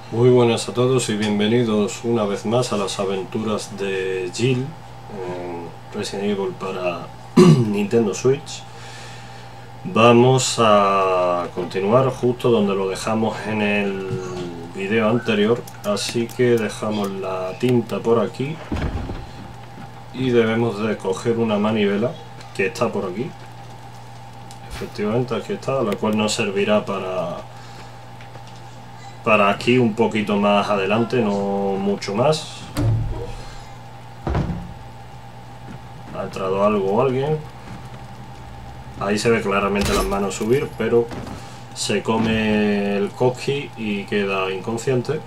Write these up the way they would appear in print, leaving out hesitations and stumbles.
Muy buenas a todos y bienvenidos una vez más a las aventuras de Jill en Resident Evil para Nintendo Switch. Vamos a continuar justo donde lo dejamos en el video anterior, así que dejamos la tinta por aquí y debemos de coger una manivela que está por aquí. Efectivamente aquí está, la cual nos servirá para aquí un poquito más adelante, no mucho más. Ha entrado algo o alguien. Ahí se ve claramente las manos subir, pero se come el Koski y queda inconsciente.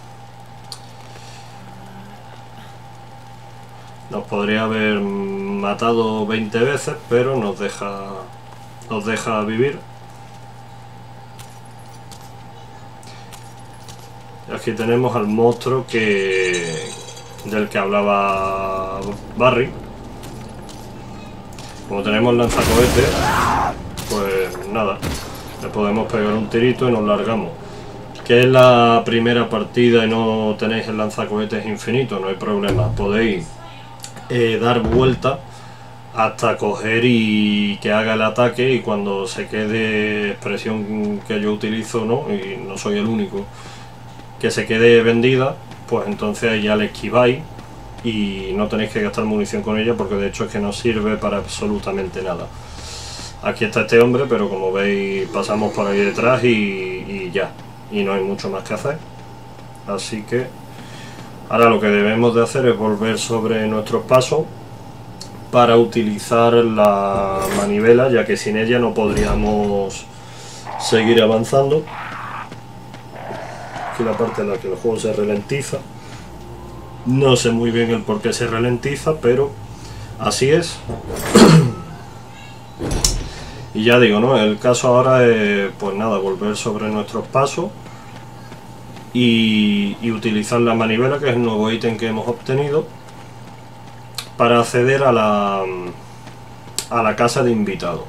Nos podría haber matado 20 veces, pero nos deja vivir. Aquí tenemos al monstruo del que hablaba Barry. Como tenemos lanzacohetes, pues nada, le podemos pegar un tirito y nos largamos. Que es la primera partida y no tenéis el lanzacohetes infinito, no hay problema. Podéis dar vuelta hasta coger y que haga el ataque, y cuando se quede, expresión que yo utilizo, ¿no? Y no soy el único, que se quede vendida, pues entonces ya le esquiváis y no tenéis que gastar munición con ella, porque de hecho es que no sirve para absolutamente nada. Aquí está este hombre, pero como veis pasamos por ahí detrás y ya, y no hay mucho más que hacer. Así que ahora lo que debemos de hacer es volver sobre nuestros pasos para utilizar la manivela, ya que sin ella no podríamos seguir avanzando. Aquí la parte en la que el juego se ralentiza, no sé muy bien el por qué se ralentiza, pero así es. Y ya digo, ¿no? El caso ahora es, pues nada, volver sobre nuestros pasos y utilizar la manivela, que es el nuevo ítem que hemos obtenido, para acceder a la casa de invitados.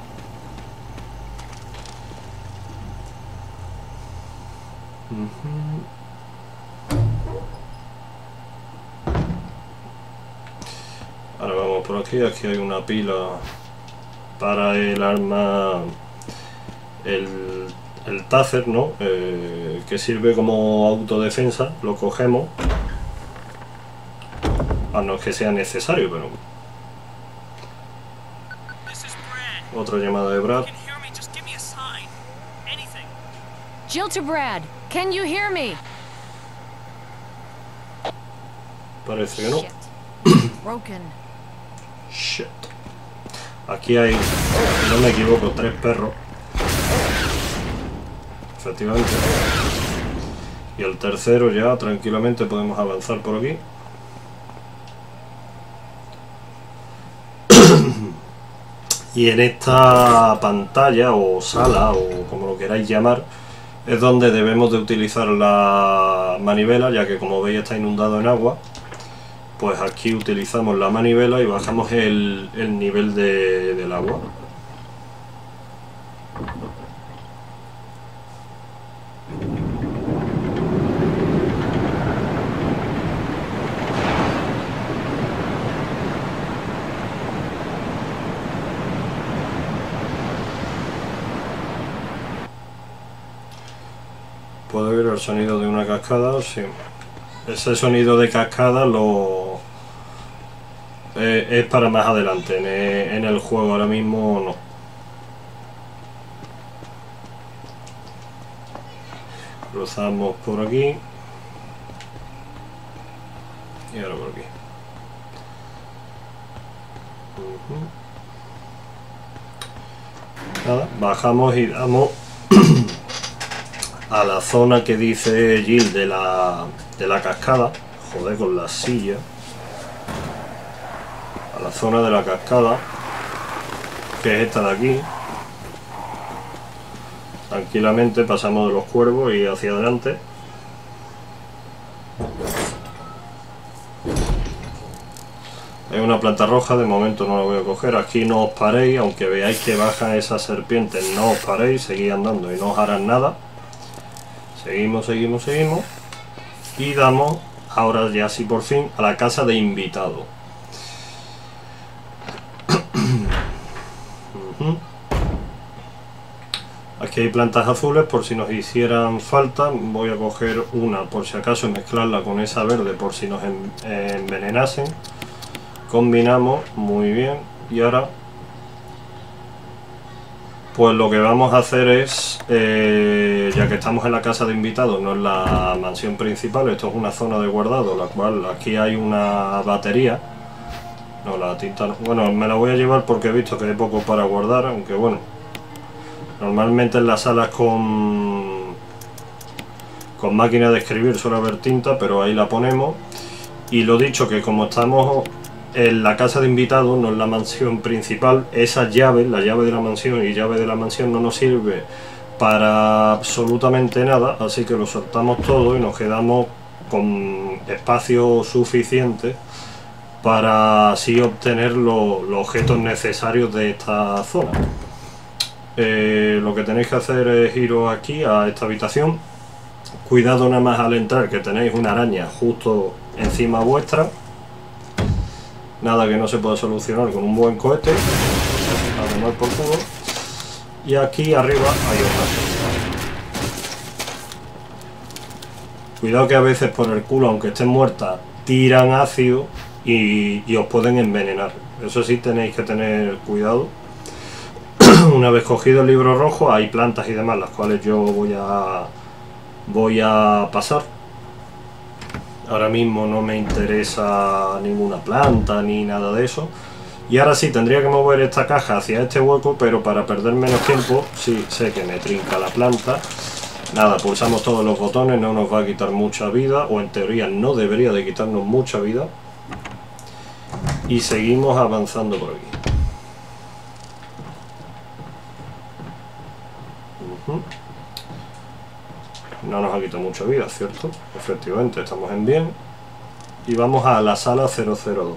Ahora vamos por aquí. Aquí hay una pila para el arma, el taser, ¿no? Que sirve como autodefensa. Lo cogemos, a no es que sea necesario, pero... Otra llamada de Brad. Jill to Brad, can you hear me? Parece que no. Broken. Shit. Aquí hay, si no me equivoco, 3 perros. Efectivamente. Y el tercero ya tranquilamente podemos avanzar por aquí. Y en esta pantalla o sala o como lo queráis llamar, es donde debemos de utilizar la manivela, ya que como veis está inundado en agua. Pues aquí utilizamos la manivela y bajamos el nivel del agua. ¿Puedo oír el sonido de una cascada? Sí. Ese sonido de cascada es para más adelante, en el juego ahora mismo no. Cruzamos por aquí y ahora por aquí. Nada, bajamos y damos a la zona que dice Jill de la cascada. Joder, con la silla. A la zona de la cascada, que es esta de aquí. Tranquilamente pasamos de los cuervos y hacia adelante. Hay una planta roja, de momento no la voy a coger. Aquí no os paréis, aunque veáis que bajan esas serpientes, no os paréis, seguid andando y no os harán nada. Seguimos. y damos, ahora ya sí por fin, a la casa de invitado. Aquí hay plantas azules por si nos hicieran falta. Voy a coger una por si acaso y mezclarla con esa verde por si nos envenenasen. Combinamos muy bien y ahora pues lo que vamos a hacer es, ya que estamos en la casa de invitados, no en la mansión principal, esto es una zona de guardado, la cual aquí hay una batería. No, la tinta no. Bueno, me la voy a llevar porque he visto que hay poco para guardar, aunque bueno, normalmente en las salas con máquina de escribir suele haber tinta, pero ahí la ponemos. Y lo dicho, que como estamos en la casa de invitados, no en la mansión principal, esa llave, la llave de la mansión y llave de la mansión no nos sirve para absolutamente nada, así que lo soltamos todo y nos quedamos con espacio suficiente para así obtener los objetos necesarios de esta zona. Lo que tenéis que hacer es iros aquí a esta habitación. Cuidado nada más al entrar, que tenéis una araña justo encima vuestra. Nada que no se pueda solucionar con un buen cohete. A tomar por culo. Y aquí arriba hay otra. Cuidado que a veces por el culo, aunque estén muertas, tiran ácido y os pueden envenenar. Eso sí tenéis que tener cuidado. Una vez cogido el libro rojo, hay plantas y demás, las cuales yo voy a pasar. Ahora mismo no me interesa ninguna planta ni nada de eso. Y ahora sí, tendría que mover esta caja hacia este hueco, pero para perder menos tiempo, sí, sé que me trinca la planta. Nada, pulsamos todos los botones, no nos va a quitar mucha vida, o en teoría no debería de quitarnos mucha vida. Y seguimos avanzando por aquí. No nos ha quitado mucha vida, ¿cierto? Efectivamente, estamos en bien. Y vamos a la sala 002.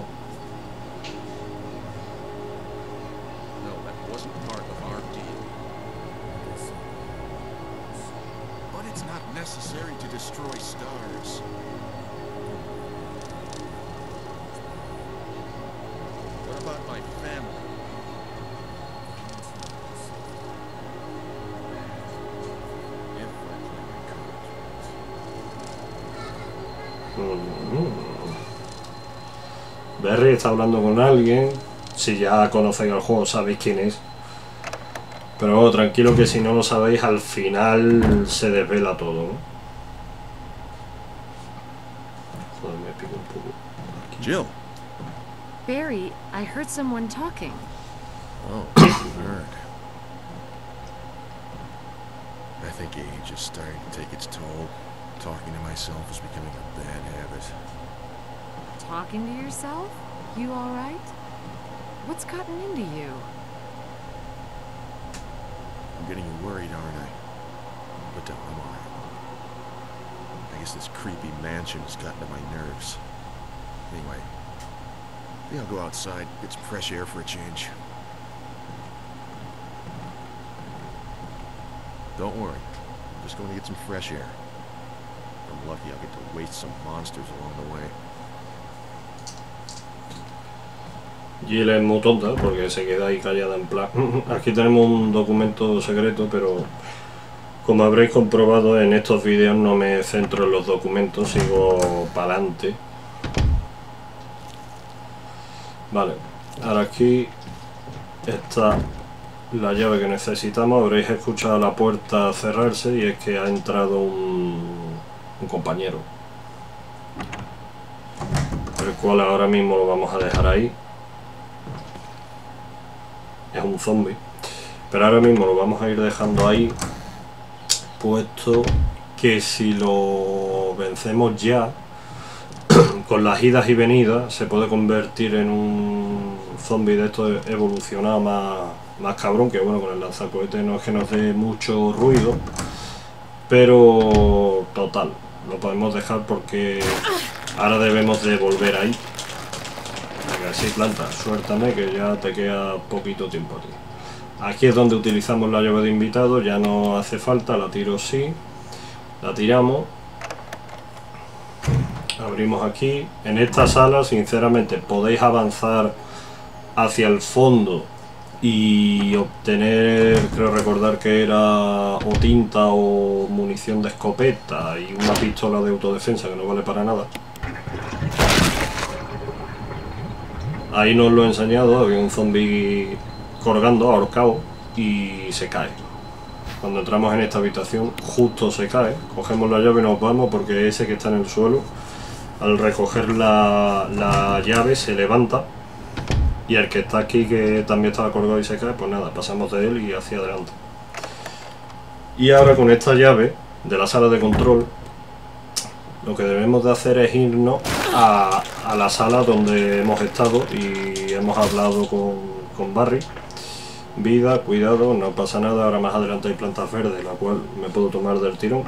Barry está hablando con alguien. Si ya conocéis el juego sabéis quién es. Pero bueno, tranquilo que si no lo sabéis al final se desvela todo, ¿no? Joder, me pico un poco. Jill. Barry, I heard someone talking. Oh, nerd. I think age is starting to take its toll. Talking to myself is becoming a bad habit. Talking to yourself? You all right? What's gotten into you? I'm getting worried, aren't I? But I'm alright. I guess this creepy mansion has gotten to my nerves. Anyway, I think I'll go outside, get some fresh air for a change. Don't worry, I'm just going to get some fresh air. If I'm lucky, I'll get to waste some monsters along the way. Jill es muy tonta porque se queda ahí callada en plan. Aquí tenemos un documento secreto, pero como habréis comprobado en estos vídeos no me centro en los documentos, sigo para adelante. Vale, ahora aquí está la llave que necesitamos. Habréis escuchado la puerta cerrarse y es que ha entrado un compañero, el cual ahora mismo lo vamos a dejar ahí. Es un zombie, pero ahora mismo lo vamos a ir dejando ahí, puesto que si lo vencemos ya, con las idas y venidas, se puede convertir en un zombie de estos evolucionado más cabrón, que bueno, con el lanzacohete no es que nos dé mucho ruido, pero total, lo podemos dejar porque ahora debemos de volver ahí. Sí, planta, suéltame que ya te queda poquito tiempo a ti. Aquí es donde utilizamos la llave de invitado, ya no hace falta, la tiro sí, la tiramos Abrimos aquí. En esta sala, sinceramente, podéis avanzar hacia el fondo y obtener, creo recordar que era o tinta o munición de escopeta y una pistola de autodefensa que no vale para nada. Ahí no os lo he enseñado, había un zombie colgando, ahorcado, y se cae. Cuando entramos en esta habitación, justo se cae. Cogemos la llave y nos vamos porque ese que está en el suelo, al recoger la llave, se levanta. Y el que está aquí, que también estaba colgado y se cae, pues nada, pasamos de él y hacia adelante. Y ahora con esta llave de la sala de control, lo que debemos de hacer es irnos a la sala donde hemos estado y hemos hablado con Barry. Vida, cuidado, no pasa nada. Ahora más adelante hay plantas verdes, la cual me puedo tomar del tirón.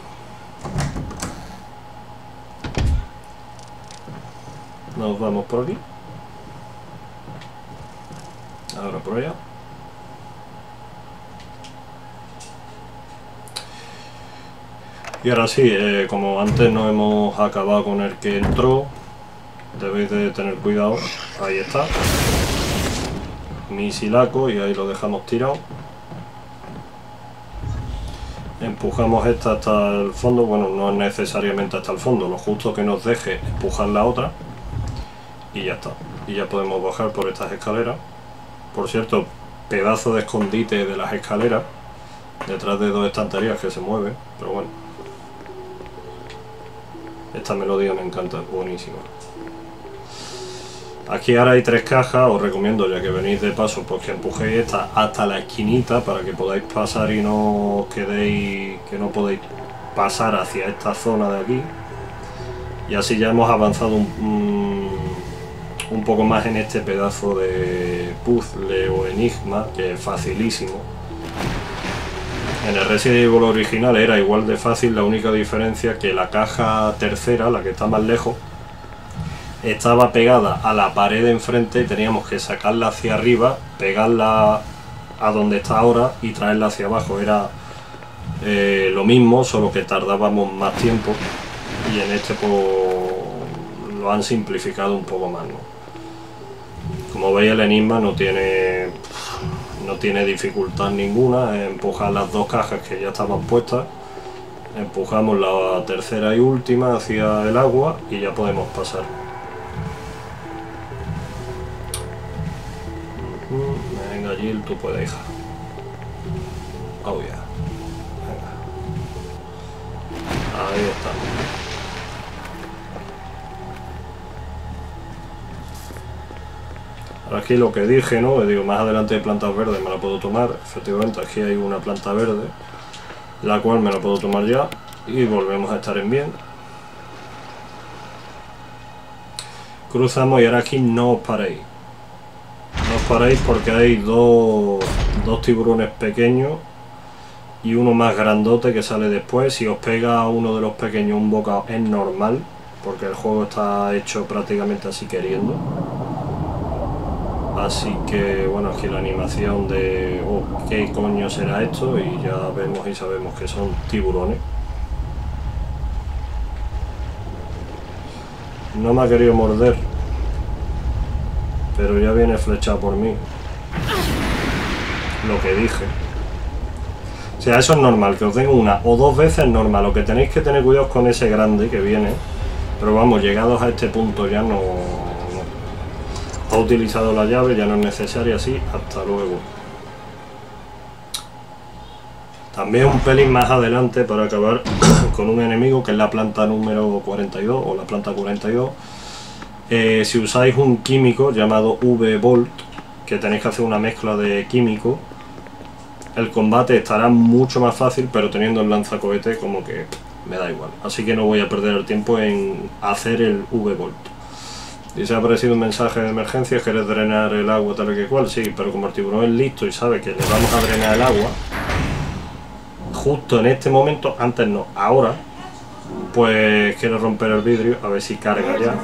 Nos vamos por aquí. Ahora por allá. Y ahora sí, como antes no hemos acabado con el que entró, debéis de tener cuidado. Ahí está. Misilaco, y ahí lo dejamos tirado. Empujamos esta hasta el fondo. Bueno, no es necesariamente hasta el fondo, lo justo que nos deje empujar la otra. Y ya está. Y ya podemos bajar por estas escaleras. Por cierto, pedazo de escondite de las escaleras, detrás de dos estanterías que se mueven, pero bueno. Esta melodía me encanta, es buenísima. Aquí ahora hay 3 cajas, os recomiendo, ya que venís de paso, pues que empujéis esta hasta la esquinita para que podáis pasar y no os quedéis, que no podéis pasar hacia esta zona de aquí. Y así ya hemos avanzado un poco más en este pedazo de puzzle o enigma, que es facilísimo. En el Resident Evil original era igual de fácil, la única diferencia que la caja tercera, la que está más lejos, estaba pegada a la pared de enfrente y teníamos que sacarla hacia arriba, pegarla a donde está ahora y traerla hacia abajo. Era lo mismo, solo que tardábamos más tiempo, y en este pues, lo han simplificado un poco más, ¿no? Como veis, el enigma no tiene dificultad ninguna. Empujar las 2 cajas que ya estaban puestas, empujamos la tercera y última hacia el agua y ya podemos pasar. Venga, Jill, tú puedes, hija. Oh yeah. Venga. Ahí estamos. Aquí lo que dije, ¿no? Digo, más adelante hay plantas verdes, me la puedo tomar. Efectivamente, aquí hay una planta verde, la cual me la puedo tomar ya. Y volvemos a estar en bien. Cruzamos y ahora aquí no os paréis. No os paréis porque hay dos tiburones pequeños y uno más grandote que sale después. Si os pega a uno de los pequeños un bocado es normal, porque el juego está hecho prácticamente así queriendo. Así que bueno, aquí la animación de qué coño será esto, y ya vemos y sabemos que son tiburones. No me ha querido morder, pero ya viene flechado por mí. Lo que dije. O sea, eso es normal, que os den una o 2 veces normal. Lo que tenéis que tener cuidado con ese grande que viene. Pero vamos, llegados a este punto ya no. Ha utilizado la llave, ya no es necesaria, así, hasta luego. También un pelín más adelante, para acabar con un enemigo, que es la planta número 42 o la planta 42. Si usáis un químico llamado V-Volt, que tenéis que hacer una mezcla de químico, el combate estará mucho más fácil, pero teniendo el lanzacohete como que me da igual. Así que no voy a perder el tiempo en hacer el V-Volt. Y se ha aparecido un mensaje de emergencia: ¿quieres drenar el agua tal que cual? Sí, pero como el tiburón es listo y sabe que le vamos a drenar el agua, justo en este momento, antes no, ahora, pues quiere romper el vidrio, a ver si carga ya.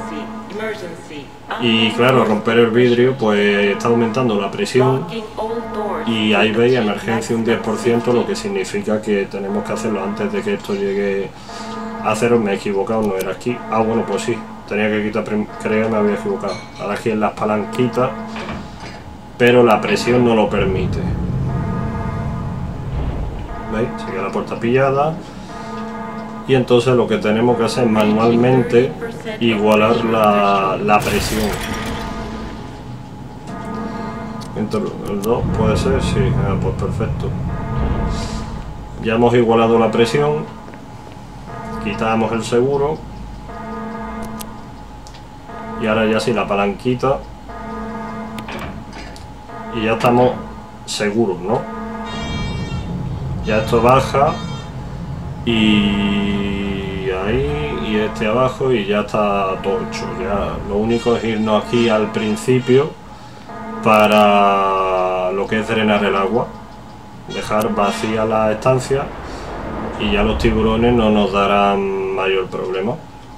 Y claro, romper el vidrio pues está aumentando la presión y ahí veis emergencia un 10%, lo que significa que tenemos que hacerlo antes de que esto llegue Haceros, me he equivocado, no era aquí. Ah, bueno, pues sí, tenía que quitar, creía que me había equivocado. Ahora aquí en las palanquitas, pero la presión no lo permite. ¿Veis? Se queda la puerta pillada. Y entonces lo que tenemos que hacer es manualmente igualar la presión. Entre el 2 puede ser, sí, pues perfecto. Ya hemos igualado la presión. Quitamos el seguro. Y ahora ya sí la palanquita. Y ya estamos seguros, ¿no? Ya esto baja. Y ahí, y este abajo, y ya está todo hecho. Ya lo único es irnos aquí al principio para lo que es drenar el agua, dejar vacía la estancia y ya los tiburones no nos darán mayor problema.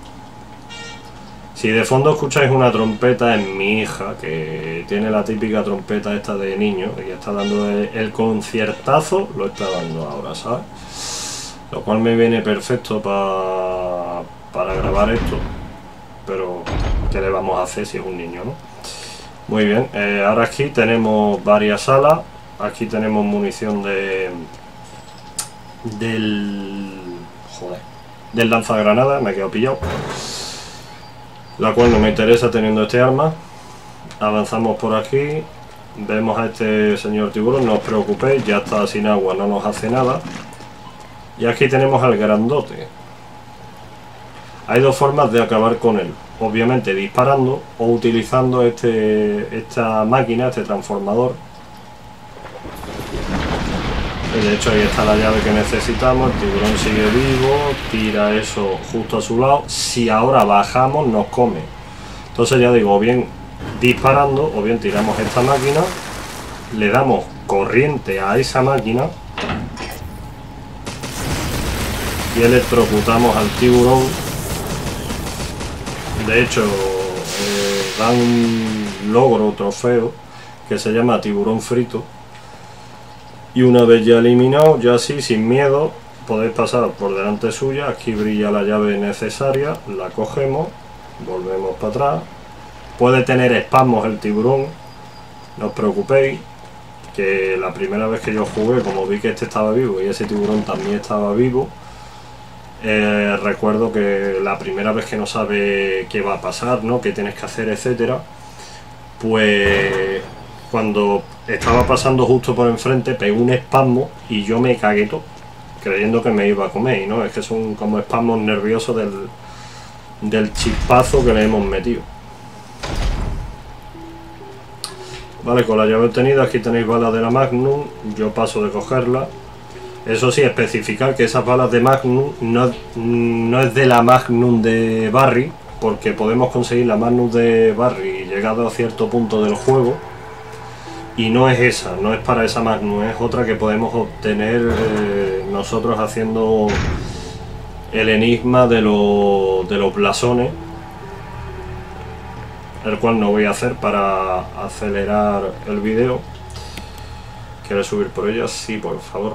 Si de fondo escucháis una trompeta, es mi hija, que tiene la típica trompeta esta de niño, que está dando el conciertazo, lo está dando ahora, ¿sabes? Lo cual me viene perfecto para grabar esto, pero ¿qué le vamos a hacer si es un niño, no? Muy bien, ahora aquí tenemos varias salas. Aquí tenemos munición del lanzagranadas, me he quedado pillado, la cual no me interesa teniendo este arma. Avanzamos por aquí, vemos a este señor tiburón, no os preocupéis, ya está sin agua, no nos hace nada. Y aquí tenemos al grandote. Hay dos formas de acabar con él, obviamente disparando o utilizando esta máquina, este transformador. De hecho ahí está la llave que necesitamos, el tiburón sigue vivo, tira eso justo a su lado. Si ahora bajamos nos come. Entonces ya digo, o bien disparando o bien tiramos esta máquina, le damos corriente a esa máquina y electrocutamos al tiburón. De hecho da un logro o trofeo que se llama tiburón frito. Y una vez ya eliminado, ya así sin miedo, podéis pasar por delante suya. Aquí brilla la llave necesaria, la cogemos, volvemos para atrás. Puede tener espasmos el tiburón, no os preocupéis, que la primera vez que yo jugué, como vi que este estaba vivo y ese tiburón también estaba vivo, recuerdo que la primera vez que no sabe qué va a pasar, ¿no?, qué tienes que hacer, etcétera, pues cuando estaba pasando justo por enfrente pegó un espasmo y yo me cagué todo, creyendo que me iba a comer, y no, es que son como espasmos nerviosos del chispazo que le hemos metido. Vale, con la llave obtenida, aquí tenéis balas de la Magnum, yo paso de cogerla. Eso sí, especificar que esas balas de Magnum no es de la Magnum de Barry, porque podemos conseguir la Magnum de Barry llegado a cierto punto del juego, y no es esa, no es para esa Magnum, es otra que podemos obtener nosotros haciendo el enigma de los blasones, el cual no voy a hacer para acelerar el vídeo. ¿Quieres subir por ella? Sí, por favor.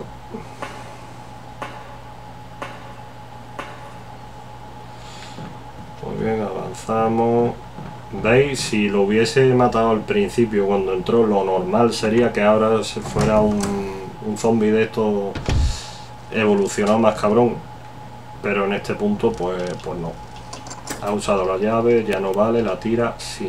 Muy bien, avanzamos. ¿Veis? Si lo hubiese matado al principio cuando entró, lo normal sería que ahora se fuera un zombie de estos evolucionado más cabrón, pero en este punto pues no. Ha usado la llave, ya no vale, la tira, sí.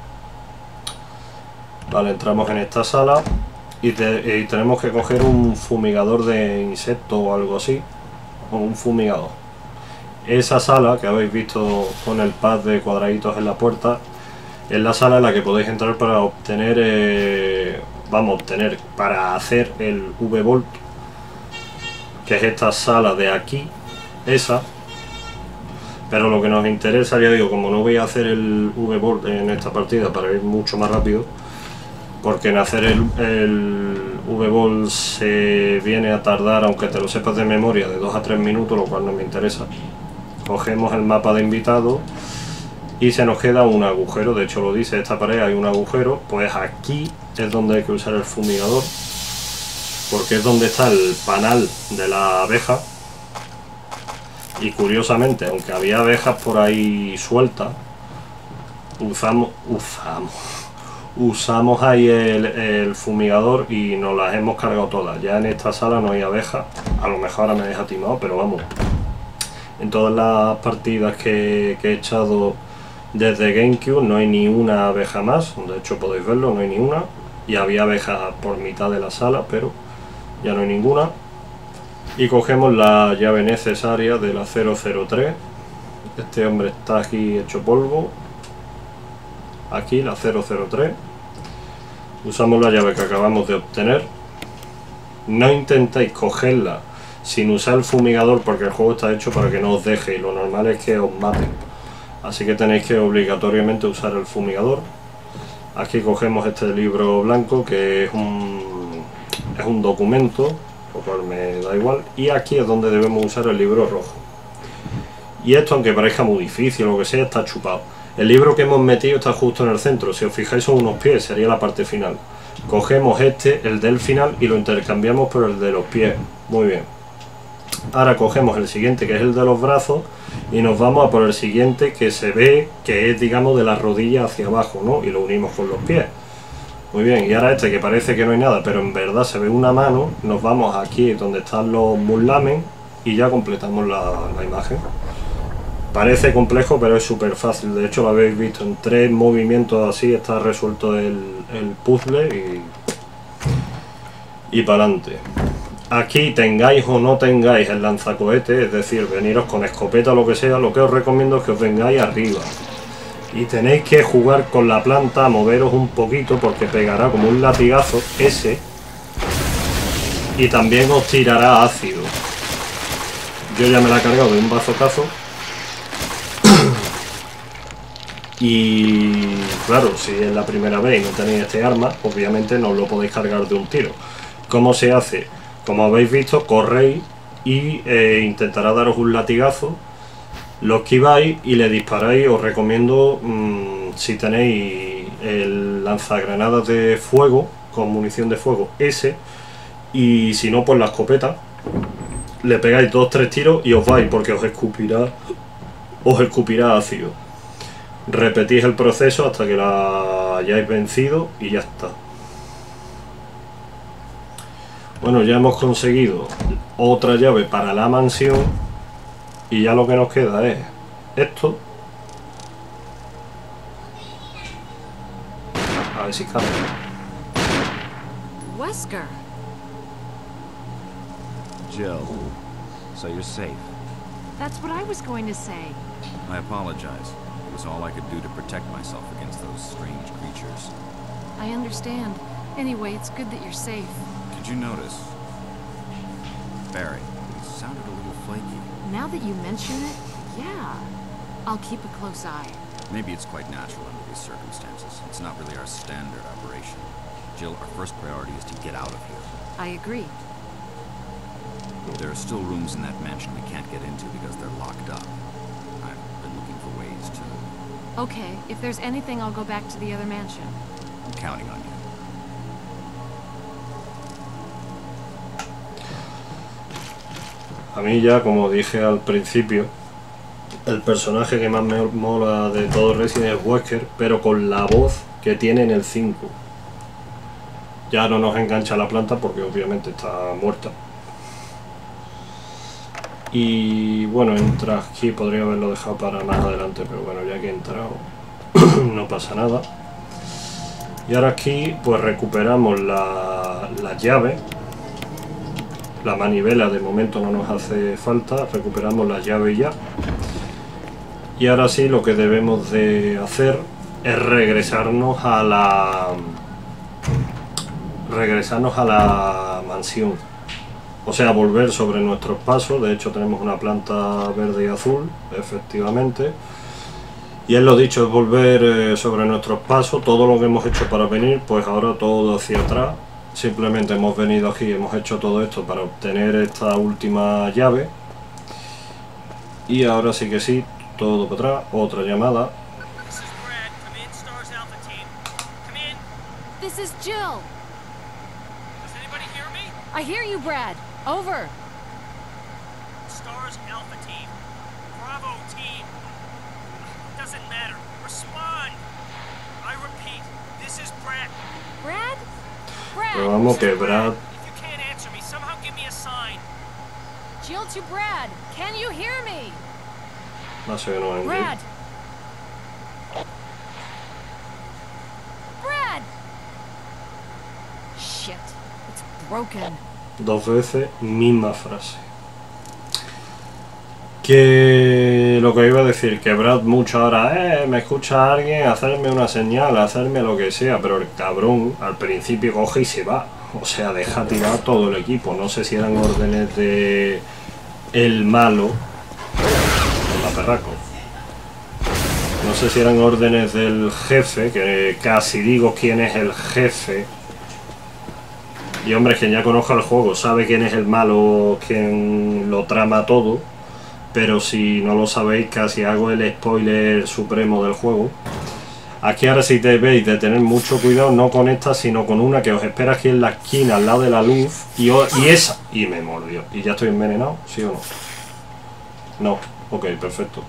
Vale, entramos en esta sala y tenemos que coger un fumigador de insectos o algo así, o un fumigador. Esa sala que habéis visto con el pad de cuadraditos en la puerta es la sala en la que podéis entrar para obtener, para hacer el V-Volt, que es esta sala de aquí, esa. Pero lo que nos interesa, ya digo, como no voy a hacer el V-Volt en esta partida para ir mucho más rápido, porque en hacer el V-Volt se viene a tardar, aunque te lo sepas de memoria, de 2 a 3 minutos, lo cual no me interesa. Cogemos el mapa de invitado y se nos queda un agujero, de hecho lo dice esta pared, hay un agujero, pues aquí es donde hay que usar el fumigador, porque es donde está el panal de la abeja. Y curiosamente, aunque había abejas por ahí sueltas, usamos ahí el fumigador y nos las hemos cargado todas. Ya en esta sala no hay abejas, a lo mejor ahora me deja timado, pero vamos, en todas las partidas que he echado desde GameCube no hay ni una abeja más. De hecho podéis verlo, no hay ni una. Y había abejas por mitad de la sala, pero ya no hay ninguna. Y cogemos la llave necesaria de la 003. Este hombre está aquí hecho polvo. Aquí la 003. Usamos la llave que acabamos de obtener. No intentéis cogerla sin usar el fumigador, porque el juego está hecho para que no os deje y lo normal es que os maten. Así que tenéis que obligatoriamente usar el fumigador. Aquí cogemos este libro blanco, que es un documento, lo cual me da igual. Y aquí es donde debemos usar el libro rojo. Y esto, aunque parezca muy difícil o lo que sea, está chupado. El libro que hemos metido está justo en el centro. Si os fijáis son unos pies, sería la parte final. Cogemos este, el del final, y lo intercambiamos por el de los pies. Muy bien. Ahora cogemos el siguiente, que es el de los brazos, y nos vamos a por el siguiente, que se ve que es, digamos, de la rodilla hacia abajo, ¿no? Y lo unimos con los pies. Muy bien, y ahora este, que parece que no hay nada, pero en verdad se ve una mano, nos vamos aquí donde están los muslamen y ya completamos la imagen. Parece complejo, pero es súper fácil. De hecho, lo habéis visto, en 3 movimientos así está resuelto el puzzle y para adelante. Aquí tengáis o no tengáis el lanzacohete, es decir, veniros con escopeta o lo que sea, lo que os recomiendo es que os vengáis arriba. Y tenéis que jugar con la planta, moveros un poquito, porque pegará como un latigazo ese. Y también os tirará ácido. Yo ya me la he cargado de un bazocazo. Y claro, si es la primera vez y no tenéis este arma, obviamente no lo podéis cargar de un tiro. ¿Cómo se hace? Como habéis visto, corréis y intentará daros un latigazo. Lo esquiváis y le disparáis. Os recomiendo, si tenéis el lanzagranadas de fuego, con munición de fuego, ese. Y si no, pues la escopeta. Le pegáis 2-3 tiros y os vais, porque os escupirá ácido. Repetís el proceso hasta que la hayáis vencido y ya está. Bueno, ya hemos conseguido otra llave para la mansión y ya lo que nos queda es esto. A ver si cabe. Wesker. Jill, so you're safe. That's what I was going to say. I apologize. It was all I could do to protect myself against those strange creatures. I understand. Anyway, it's good that you're safe. Did you notice? Barry, it sounded a little flaky. Now that you mention it, yeah. I'll keep a close eye. Maybe it's quite natural under these circumstances. It's not really our standard operation. Jill, our first priority is to get out of here. I agree. There are still rooms in that mansion we can't get into because they're locked up. I've been looking for ways to... Okay, if there's anything, I'll go back to the other mansion. I'm counting on you. A mí ya, como dije al principio, el personaje que más me mola de todo Resident es Wesker, pero con la voz que tiene en el 5. Ya no nos engancha la planta porque obviamente está muerta. Y bueno, entra aquí, podría haberlo dejado para más adelante, pero bueno, ya que he entrado no pasa nada. Y ahora aquí pues recuperamos la llave. La manivela de momento no nos hace falta, recuperamos la llave ya. Y ahora sí, lo que debemos de hacer es regresarnos a la mansión. O sea, volver sobre nuestros pasos. De hecho tenemos una planta verde y azul, efectivamente. Y es lo dicho, es volver sobre nuestros pasos. Todo lo que hemos hecho para venir, pues ahora todo hacia atrás. Simplemente hemos venido aquí, hemos hecho todo esto para obtener esta última llave. Y ahora sí que sí, todo para atrás. Otra llamada. This is Jill. Does anybody hear me? I hear you, Brad. Over. Stars Alpha Team. doesn't matter. Respond. I repeat, this is Brad. Brad? Pero Brad! vamos que Brad... If you can't answer me, somehow give me a sign. Jill to Brad! Can you hear me? No sé, no entiendo. Brad! Brad! Shit. It's broken. 2 veces, misma frase. Que lo que iba a decir, que Brad mucho ahora, me escucha alguien, hacerme una señal, hacerme lo que sea, pero el cabrón al principio coge y se va. O sea, deja tirar todo el equipo. No sé si eran órdenes de el malo, la perraco. No sé si eran órdenes del jefe, que casi digo quién es el jefe. Y hombre, quien ya conozca el juego sabe quién es el malo, quien lo trama todo. Pero si no lo sabéis, casi hago el spoiler supremo del juego. Aquí ahora sí debéis de tener mucho cuidado, no con esta, sino con una que os espera aquí en la esquina, al lado de la luz. Y esa... Y me mordió. ¿Y ya estoy envenenado? ¿Sí o no? No. Ok, perfecto.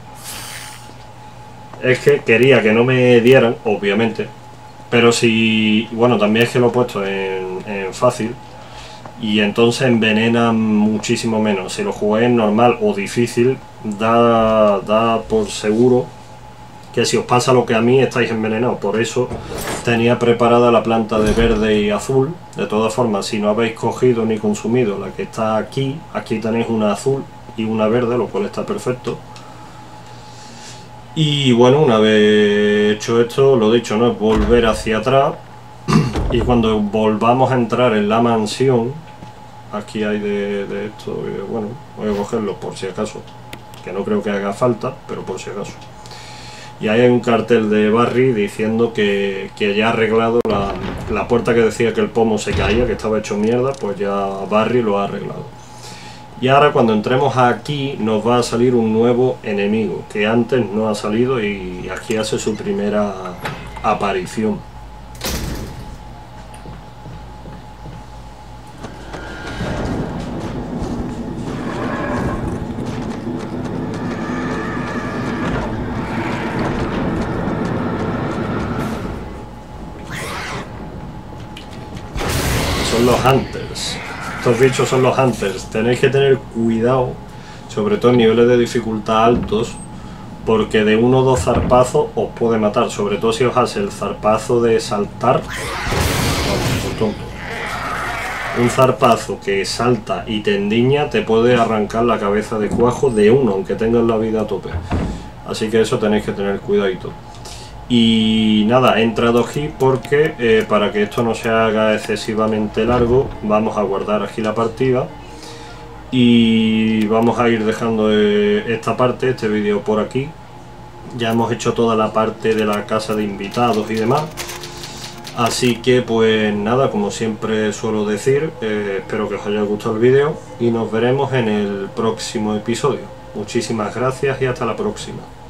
Es que quería que no me dieran, obviamente. Pero si... Bueno, también es que lo he puesto en fácil. Y entonces envenenan muchísimo menos. Si lo jugáis en normal o difícil, da por seguro que si os pasa lo que a mí, estáis envenenados. Por eso tenía preparada la planta de verde y azul. De todas formas, si no habéis cogido ni consumido la que está aquí, aquí tenéis una azul y una verde, lo cual está perfecto. Y bueno, una vez hecho esto, lo dicho, no es volver hacia atrás. Y cuando volvamos a entrar en la mansión, aquí hay de esto, bueno, voy a cogerlo por si acaso, que no creo que haga falta, pero por si acaso. Y ahí hay un cartel de Barry diciendo que ya ha arreglado la puerta que decía que el pomo se caía, que estaba hecho mierda, pues ya Barry lo ha arreglado. Y ahora cuando entremos aquí nos va a salir un nuevo enemigo, que antes no ha salido y aquí hace su primera aparición. Son los Hunters. Estos bichos son los Hunters. Tenéis que tener cuidado, sobre todo en niveles de dificultad altos, porque de 1 o 2 zarpazos os puede matar. Sobre todo si os hace el zarpazo de saltar. Vamos, tonto. Un zarpazo que salta y te endiña te puede arrancar la cabeza de cuajo de uno, aunque tengas la vida a tope. Así que eso tenéis que tener cuidadito. Y nada, he entrado aquí porque para que esto no se haga excesivamente largo, vamos a guardar aquí la partida y vamos a ir dejando esta parte, este vídeo por aquí. Ya hemos hecho toda la parte de la casa de invitados y demás, así que pues nada, como siempre suelo decir, espero que os haya gustado el vídeo y nos veremos en el próximo episodio. Muchísimas gracias y hasta la próxima.